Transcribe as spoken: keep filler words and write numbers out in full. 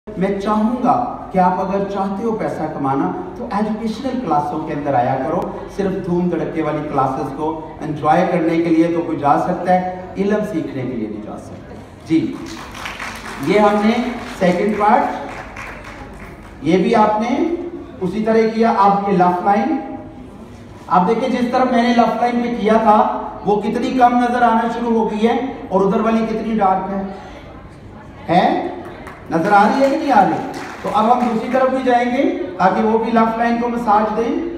मैं चाहूँगा कि आप अगर चाहते हो पैसा कमाना तो एजुकेशनल क्लासों के अंदर आया करो। सिर्फ धूम धड़के वाली क्लासेस को एंजॉय करने के लिए तो कोई जा सकता है, इल्म सीखने के लिए नहीं जा सकते जी। ये हमने सेकंड पार्ट, ये भी आपने उसी तरह किया। आप ये लेफ्ट लाइन आप देखिए, जिस तरफ मैंने लेफ्ट लाइन पे किया था वो कितनी कम नजर आना शुरू हो गई है और उधर वाली कितनी डार्क है, है? नजर आ रही है कि नहीं आ रही? तो अब हम दूसरी तरफ भी जाएंगे ताकि वो भी लेफ्ट लाइन को मसाज दें।